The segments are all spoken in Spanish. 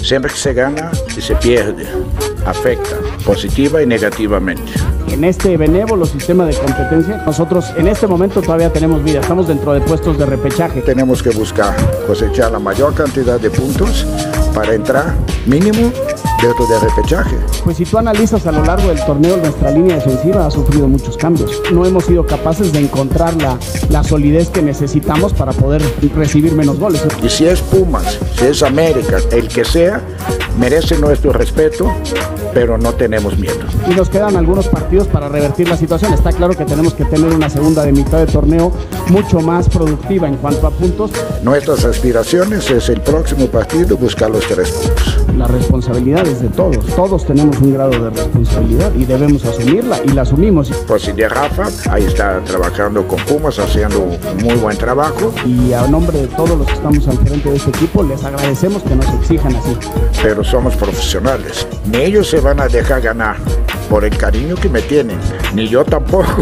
Siempre que se gana y se pierde, afecta positiva y negativamente. En este benévolo sistema de competencia, nosotros en este momento todavía tenemos vida, estamos dentro de puestos de repechaje. Tenemos que buscar cosechar la mayor cantidad de puntos para entrar mínimo dentro del repechaje. Pues si tú analizas a lo largo del torneo, nuestra línea defensiva ha sufrido muchos cambios. No hemos sido capaces de encontrar la solidez que necesitamos para poder recibir menos goles. Y si es Pumas, si es América, el que sea, merece nuestro respeto, pero no tenemos miedo. Y nos quedan algunos partidos para revertir la situación. Está claro que tenemos que tener una segunda de mitad de torneo mucho más productiva en cuanto a puntos. Nuestras aspiraciones es el próximo partido buscar los 3 puntos. La responsabilidad es de todos. Todos tenemos un grado de responsabilidad y debemos asumirla y la asumimos. Pues si de Rafa, ahí está trabajando con Pumas, haciendo un muy buen trabajo. Y a nombre de todos los que estamos al frente de este equipo, les agradecemos que nos exijan así. Pero somos profesionales. Ni ellos se van a dejar ganar por el cariño que me tienen, ni yo tampoco.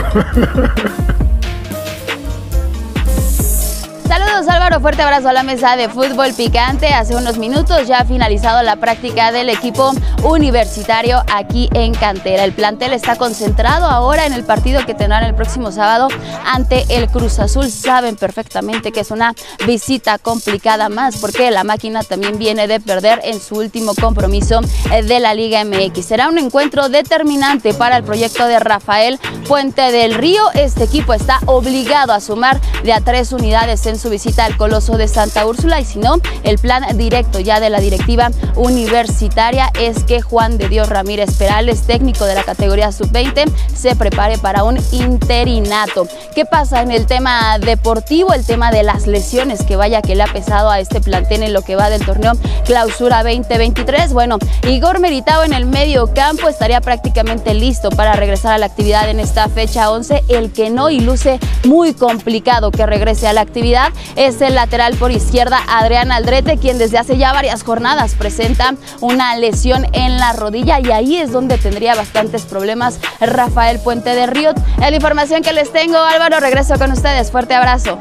Saludos Álvaro, fuerte abrazo a la mesa de Fútbol Picante. Hace unos minutos ya ha finalizado la práctica del equipo universitario aquí en Cantera. El plantel está concentrado ahora en el partido que tendrán el próximo sábado ante el Cruz Azul. Saben perfectamente que es una visita complicada más porque la máquina también viene de perder en su último compromiso de la Liga MX. Será un encuentro determinante para el proyecto de Rafael Puente del Río. Este equipo está obligado a sumar de a 3 unidades en su visita al Coloso de Santa Úrsula, y si no, el plan directo ya de la directiva universitaria es que Juan de Dios Ramírez Perales, técnico de la categoría sub-20, se prepare para un interinato. ¿Qué pasa en el tema deportivo? El tema de las lesiones, que vaya que le ha pesado a este plantel en lo que va del torneo Clausura 2023. Bueno, Igor Meritao en el medio campo estaría prácticamente listo para regresar a la actividad en esta fecha 11. El que no, y luce muy complicado que regrese a la actividad, es el lateral por izquierda Adrián Aldrete, quien desde hace ya varias jornadas presenta una lesión en la rodilla, y ahí es donde tendría bastantes problemas Rafael Puente del Río. Es la información que les tengo. Álvaro, regreso con ustedes. Fuerte abrazo.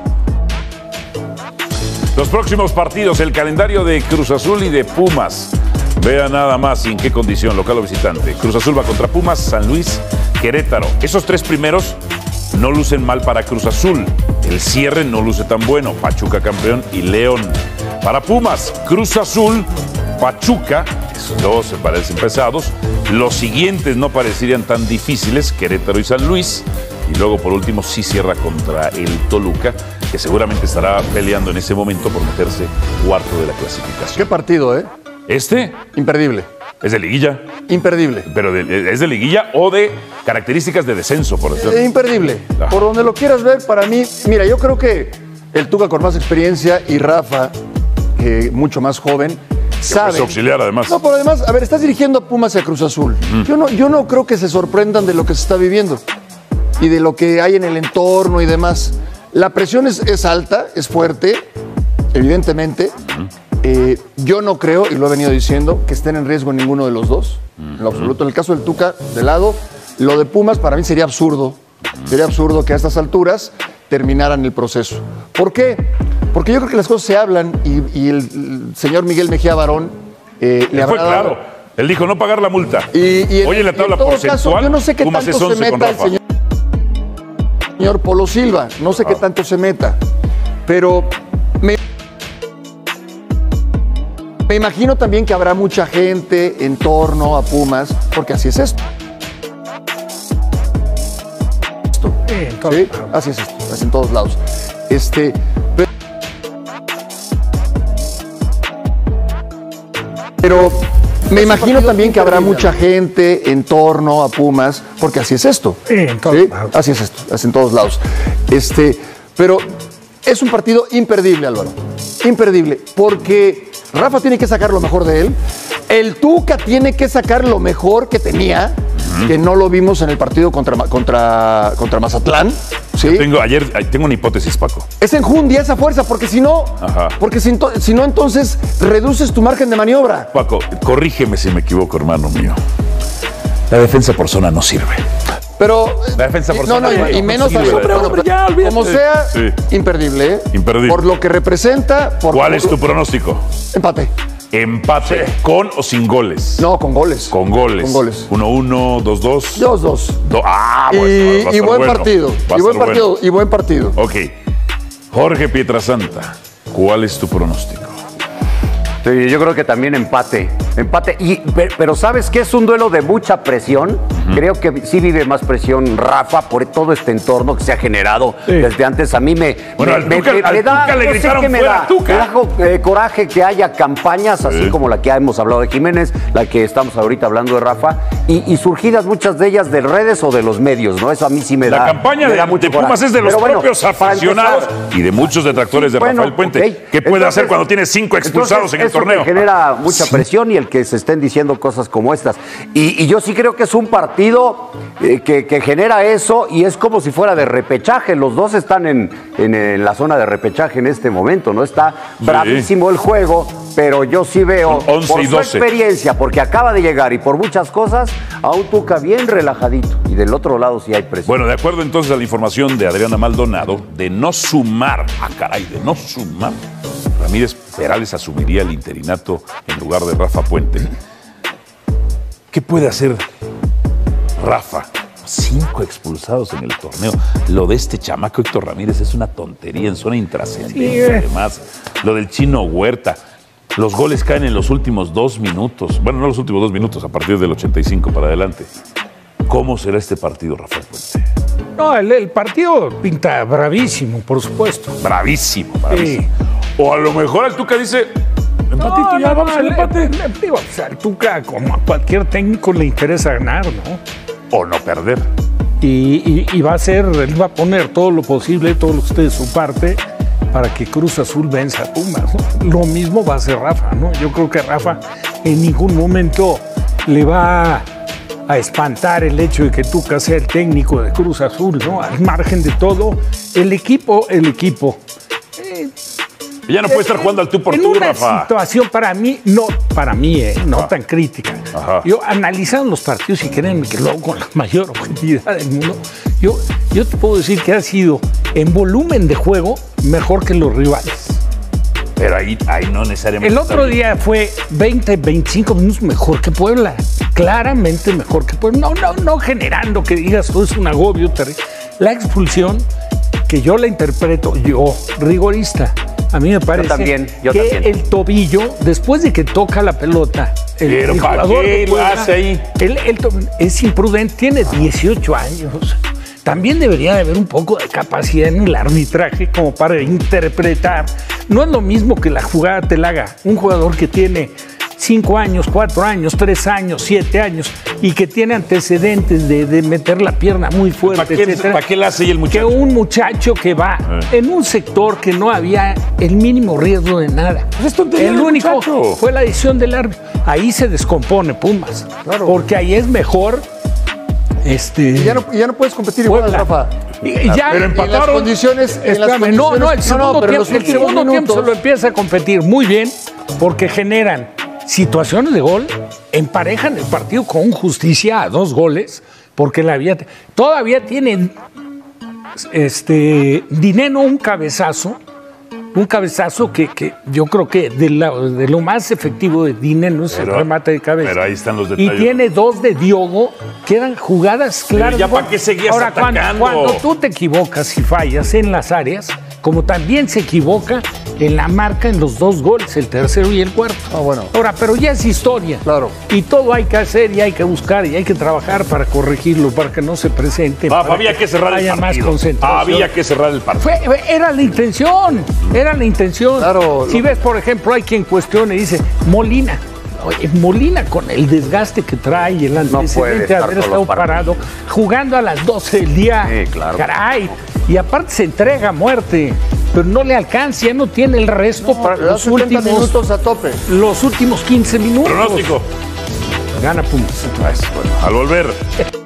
Los próximos partidos, el calendario de Cruz Azul y de Pumas. Vea nada más en qué condición, local o visitante. Cruz Azul va contra Pumas, San Luis, Querétaro. Esos 3 primeros no lucen mal para Cruz Azul. El cierre no luce tan bueno. Pachuca campeón y León. Para Pumas, Cruz Azul, Pachuca. Esos 2 se parecen pesados. Los siguientes no parecerían tan difíciles. Querétaro y San Luis. Y luego, por último, sí cierra contra el Toluca, que seguramente estará peleando en ese momento por meterse cuarto de la clasificación. ¿Qué partido, eh? Este, Imperdible. es de liguilla. Imperdible. Pero ¿es de liguilla o de características de descenso, por decirlo? Imperdible. Ah. Por donde lo quieras ver, para mí, mira, yo creo que el Tuca con más experiencia y Rafa, que mucho más joven, sabe. Es auxiliar, además. No, pero además, a ver, estás dirigiendo a Pumas y a Cruz Azul. Yo no creo que se sorprendan de lo que se está viviendo y de lo que hay en el entorno y demás. La presión es alta, es fuerte, evidentemente. Yo no creo, y lo he venido diciendo, que estén en riesgo ninguno de los dos, en lo absoluto. En el caso del Tuca, de lado, lo de Pumas para mí sería absurdo. Sería absurdo que a estas alturas terminaran el proceso. ¿Por qué? Porque yo creo que las cosas se hablan y el señor Miguel Mejía Barón le habrá dado... Claro. Él dijo no pagar la multa. Hoy en la tabla en todo porcentual, caso, yo no sé qué Pumas tanto es 11 se con meta el Rafa. señor Polo Silva. No sé qué tanto se meta. Pero me imagino también que habrá mucha gente en torno a Pumas, porque así es esto. ¿Sí? Así es esto, así en todos lados. Pero me imagino también que habrá mucha gente en torno a Pumas, porque así es esto. ¿Sí? Así es esto, así en todos lados. Pero es un partido imperdible, Álvaro. Imperdible, porque Rafa tiene que sacar lo mejor de él. El Tuca tiene que sacar lo mejor que tenía, que no lo vimos en el partido contra Mazatlán. ¿Sí? Tengo una hipótesis, Paco. Es enjundia, esa fuerza, porque si no, entonces reduces tu margen de maniobra. Paco, corrígeme si me equivoco, hermano mío. La defensa por zona no sirve. Pero la defensa por zona y menos no sirve. Como sea, sí. Imperdible, ¿eh? Imperdible. Por lo que representa. ¿Cuál es tu pronóstico? Empate. Empate, ¿con o sin goles? No, con goles. Con goles. Con goles. 1-1, 2-2. 2-2. Bueno, y buen partido. Y buen partido. Y buen partido. Ok. Jorge Pietrasanta, ¿cuál es tu pronóstico? Sí, yo creo que también empate. Pero ¿sabes qué? Es un duelo de mucha presión. Creo que sí vive más presión Rafa por todo este entorno que se ha generado desde antes. A mí me da, le gritaron me fuera, da coraje que haya campañas así como la que hemos hablado de Jiménez, la que estamos ahorita hablando de Rafa, y surgidas muchas de ellas de redes o de los medios, ¿no? Eso a mí sí me da. La campaña de Pumas coraje. Es de los propios aficionados y de muchos detractores de Rafael Puente. Okay. ¿Qué puede hacer cuando tiene 5 expulsados en el torneo? Me genera mucha presión y el que se estén diciendo cosas como estas. Y yo sí creo que es un partido que genera eso y es como si fuera de repechaje. Los dos están en la zona de repechaje en este momento, ¿no? Está bravísimo el juego, pero yo sí veo, por su experiencia, porque acaba de llegar y por muchas cosas, a un Tuca bien relajadito. Y del otro lado sí hay presión. Bueno, de acuerdo entonces a la información de Adriana Maldonado, de no sumar, Ramírez Perales asumiría el interinato en lugar de Rafa Puente. ¿Qué puede hacer Rafa? 5 expulsados en el torneo. Lo de este chamaco Héctor Ramírez es una tontería en zona intrascendente. Además, lo del Chino Huerta. Los goles caen en los últimos 2 minutos. Bueno, no los últimos 2 minutos, a partir del 85 para adelante. ¿Cómo será este partido, Rafael Puente? No, el partido pinta bravísimo, por supuesto. Bravísimo. Sí. O a lo mejor el Tuca dice, empatito, vamos al empate. Digo, o sea, al Tuca, como a cualquier técnico, le interesa ganar, ¿no? O no perder. Y él va a poner todo lo posible, todo lo que esté de su parte, para que Cruz Azul venza a Pumas, ¿no? Lo mismo va a hacer Rafa, ¿no? Yo creo que Rafa en ningún momento le va a espantar el hecho de que Tuca sea el técnico de Cruz Azul, ¿no? Al margen de todo, el equipo. Ya no puede estar jugando al tú por tú, Rafa. En una situación no tan crítica. Ajá. Yo analizando los partidos, y créanme que lo hago con la mayor objetividad del mundo, yo te puedo decir que ha sido en volumen de juego mejor que los rivales. Pero ahí no necesariamente. El otro día fue 20, 25 minutos mejor que Puebla. Claramente mejor que Puebla. No generando que digas todo es un agobio terrible. La expulsión, que yo la interpreto, rigorista. A mí me parece que el tobillo, después de que toca la pelota, el jugador de Puebla, es imprudente, tiene 18 años. También debería de haber un poco de capacidad en el arbitraje como para interpretar. No es lo mismo que la jugada te la haga un jugador que tiene 5 años, 4 años, 3 años, 7 años y que tiene antecedentes de meter la pierna muy fuerte, etcétera. ¿Para qué la hace el muchacho? Que un muchacho que va en un sector que no había el mínimo riesgo de nada. Pues el único fue la decisión del árbitro. Ahí se descompone Pumas. Claro. Porque ahí es mejor. Y ya no puedes competir igual, Rafa. Pero empataron. En las condiciones. El segundo tiempo se lo empieza a competir muy bien porque generan situaciones de gol, emparejan el partido con justicia a 2 goles, porque todavía tienen Dineno un cabezazo que yo creo que de lo más efectivo de Dineno es el remate de cabeza. Pero ahí están los detalles. Y tiene 2 de Diogo, que eran jugadas claras. ¿Ya para qué seguías atacando? Cuando tú te equivocas y fallas en las áreas, como también se equivoca en la marca en los 2 goles, el tercero y el cuarto. Ahora, pero ya es historia. Claro. Y todo hay que hacer y hay que buscar y hay que trabajar para corregirlo, para que no se presente. Había que cerrar el partido. Más concentración. Había que cerrar el partido. Era la intención. Claro. Si ves, por ejemplo, hay quien cuestiona y dice, Molina. Oye, Molina con el desgaste que trae, el antecedente de haber estado parado, jugando a las 12 del día. Sí, claro. Caray. Y aparte se entrega a muerte, pero no le alcanza, ya no tiene el resto para los últimos minutos a tope. Los últimos 15 minutos. Pronóstico. Gana Pumas. Bueno, al volver.